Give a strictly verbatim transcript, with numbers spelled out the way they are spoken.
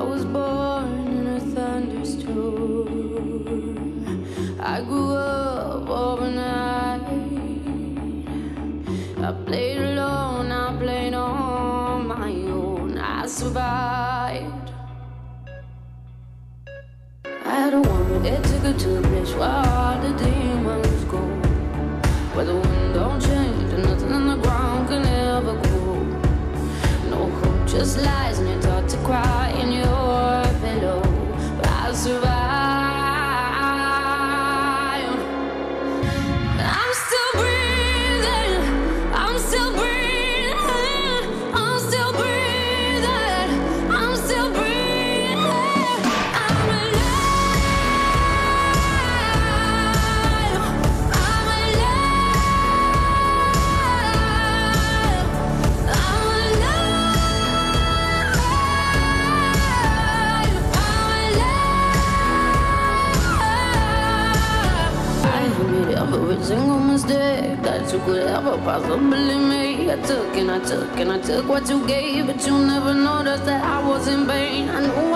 was born in a thunderstorm. I grew up overnight. I played alone, I played on my own. I survived. I had a woman that took her to a place where all the demons go, where the wind don't change and nothing on the ground can ever grow. No hope, just lies, and you're taught to cry in your pillow. But I survived. I'm still breathing. I'm still breathing. I'm still breathing. I'm still breathing. I'm alive. I'm alive. I'm every single mistake that you could ever possibly make. I took and I took and I took what you gave, but you never noticed that I was in pain. I knew